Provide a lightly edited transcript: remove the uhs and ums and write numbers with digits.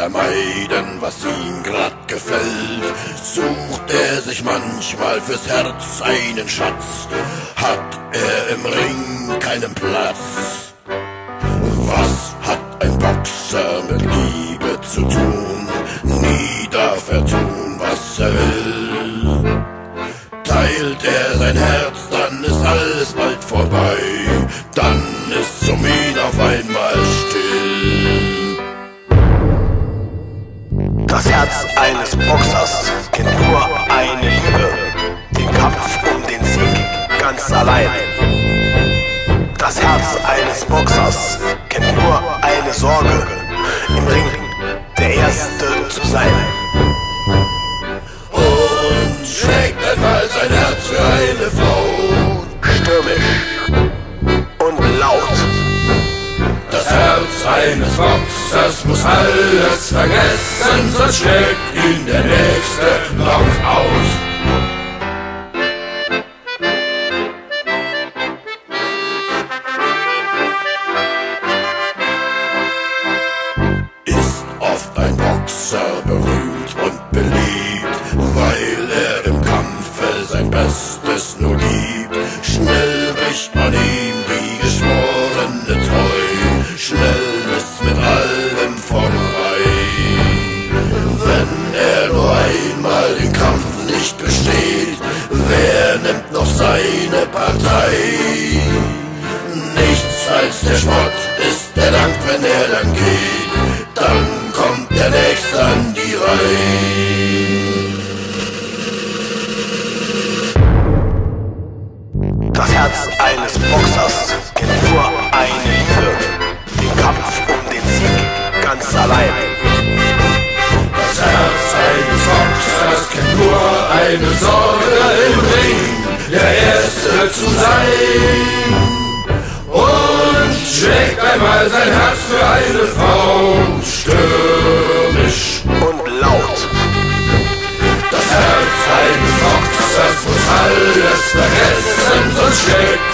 vermeiden, was ihm grad gefällt, sucht er sich manchmal fürs Herz einen Schatz, hat er im Ring keinen Platz. Was hat ein Boxer mit Liebe zu tun? Nie darf er tun, was er will. Teilt er sein Herz, dann ist alles bald vorbei, dann ist um ihn auf einmal still. Das Herz eines Boxers kennt nur eine Liebe, den Kampf um den Sieg ganz allein. Das Herz eines Boxers kennt nur eine Sorge, im Ring der Erste zu sein. Und schlägt einmal sein Herz für eine Frau, Stürmisch und laut. das Herz eines Boxers muss alles vergessen, sonst schlägt ihn der nächste Knockout. Ist oft ein Boxer berühmt und beliebt, weil er im Kampfe sein Bestes nur gibt. Schnell bricht man ihm die geschworene Treu, schnell ist's mit allem vorbei. Wenn er nur einmal den Kampf nicht besteht, wer nimmt noch seine Partei? Nichts als der Spott ist der Dank, wenn er dann geht, dann kommt der Nächste an die Reihe. Das Herz eines Boxers kennt nur eine Liebe, den Kampf um den Sieg ganz allein. Das Herz eines Boxers kennt nur eine Sorge, im Ring der Erste zu sein. Und schlägt einmal sein Herz für eine Frau, stürmisch Und laut. Das Herz eines Boxers muss alles vergessen, sonst schlägt